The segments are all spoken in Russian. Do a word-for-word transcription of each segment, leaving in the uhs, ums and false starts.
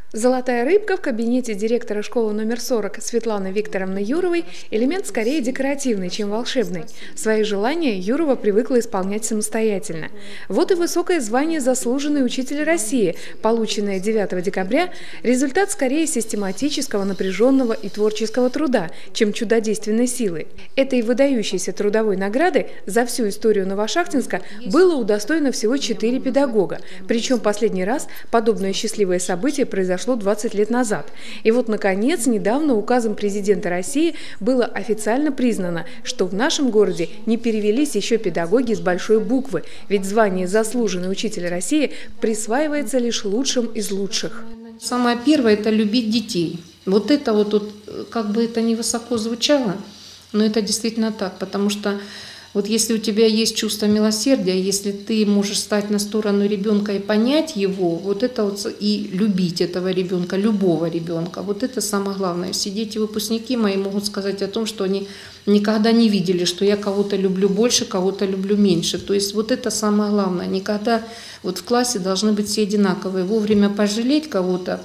Золотая рыбка в кабинете директора школы номер сорок Светланы Викторовны Юровой – элемент скорее декоративный, чем волшебный. Свои желания Юрова привыкла исполнять самостоятельно. Вот и высокое звание «Заслуженный учитель России», полученное девятого декабря, результат скорее систематического, напряженного и творческого труда, чем чудодейственной силы. Этой выдающейся трудовой награды за всю историю Новошахтинска было удостоено всего четыре педагога, причем последний раз подобное счастливое событие произошло двадцать лет назад. И вот, наконец, недавно указом президента России было официально признано, что в нашем городе не перевелись еще педагоги с большой буквы, ведь звание «Заслуженный учитель России» присваивается лишь лучшим из лучших. Самое первое – это любить детей. Вот это вот, вот, как бы это ни высоко звучало, но это действительно так, потому что вот если у тебя есть чувство милосердия, если ты можешь стать на сторону ребенка и понять его, вот это вот и любить этого ребенка, любого ребенка, вот это самое главное. Все дети-выпускники мои могут сказать о том, что они никогда не видели, что я кого-то люблю больше, кого-то люблю меньше. То есть вот это самое главное. Никогда вот в классе должны быть все одинаковые. Вовремя пожалеть кого-то,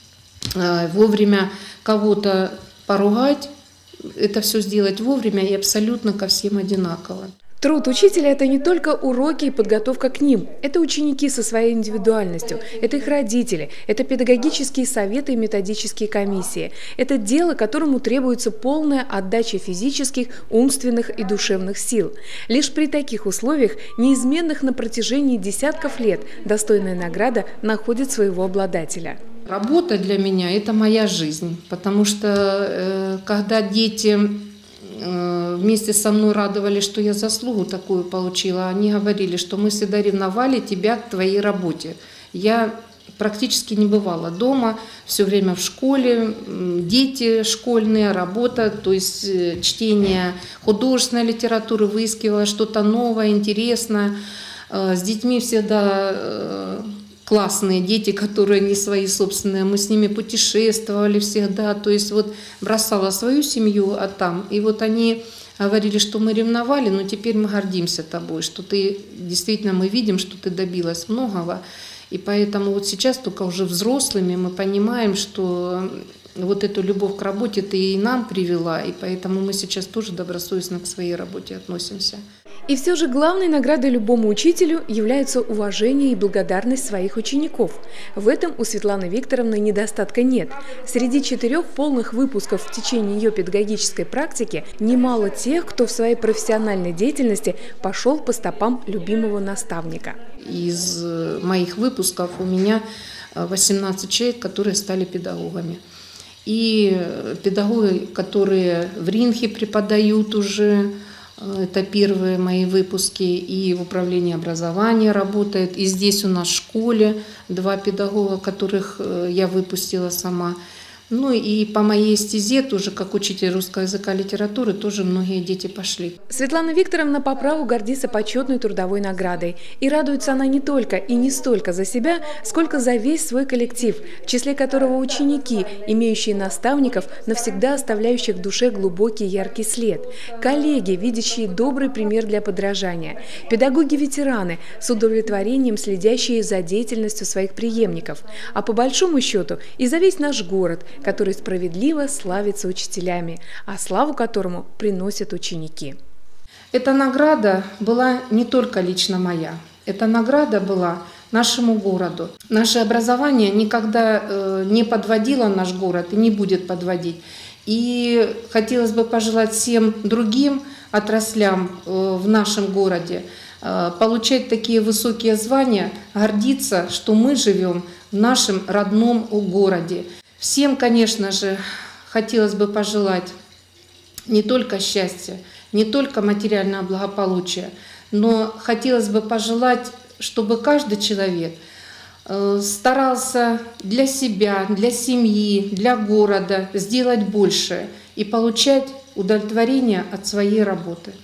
вовремя кого-то поругать, это все сделать вовремя и абсолютно ко всем одинаково. Труд учителя – это не только уроки и подготовка к ним. Это ученики со своей индивидуальностью, это их родители, это педагогические советы и методические комиссии. Это дело, которому требуется полная отдача физических, умственных и душевных сил. Лишь при таких условиях, неизменных на протяжении десятков лет, достойная награда находит своего обладателя. Работа для меня – это моя жизнь, потому что э, когда дети э, вместе со мной радовались, что я заслугу такую получила, они говорили, что мы всегда ревновали тебя к твоей работе. Я практически не бывала дома, все время в школе, дети школьные, работа, то есть э, чтение художественной литературы, выискивала что-то новое, интересное. Э, с детьми всегда… Э, классные дети, которые не свои собственные, мы с ними путешествовали всегда, то есть вот бросала свою семью, а там, и вот они говорили, что мы ревновали, но теперь мы гордимся тобой, что ты, действительно мы видим, что ты добилась многого, и поэтому вот сейчас только уже взрослыми мы понимаем, что вот эту любовь к работе ты и нам привела, и поэтому мы сейчас тоже добросовестно к своей работе относимся. И все же главной наградой любому учителю является уважение и благодарность своих учеников. В этом у Светланы Викторовны недостатка нет. Среди четырех полных выпусков в течение ее педагогической практики немало тех, кто в своей профессиональной деятельности пошел по стопам любимого наставника. Из моих выпусков у меня восемнадцать человек, которые стали педагогами. И педагоги, которые в Ринхе преподают уже, это первые мои выпуски, и в управлении образования работает, и здесь у нас в школе два педагога, которых я выпустила сама. Ну и по моей стезе тоже, как учитель русского языка и литературы, тоже многие дети пошли. Светлана Викторовна по праву гордится почетной трудовой наградой. И радуется она не только и не столько за себя, сколько за весь свой коллектив, в числе которого ученики, имеющие наставников, навсегда оставляющих в душе глубокий яркий след, коллеги, видящие добрый пример для подражания, педагоги-ветераны, с удовлетворением следящие за деятельностью своих преемников, а по большому счету и за весь наш город, который справедливо славится учителями, а славу которому приносят ученики. Эта награда была не только лично моя, эта награда была нашему городу. Наше образование никогда э, не подводило наш город и не будет подводить. И хотелось бы пожелать всем другим отраслям э, в нашем городе э, получать такие высокие звания, гордиться, что мы живем в нашем родном городе. Всем, конечно же, хотелось бы пожелать не только счастья, не только материального благополучия, но хотелось бы пожелать, чтобы каждый человек старался для себя, для семьи, для города сделать больше и получать удовлетворение от своей работы.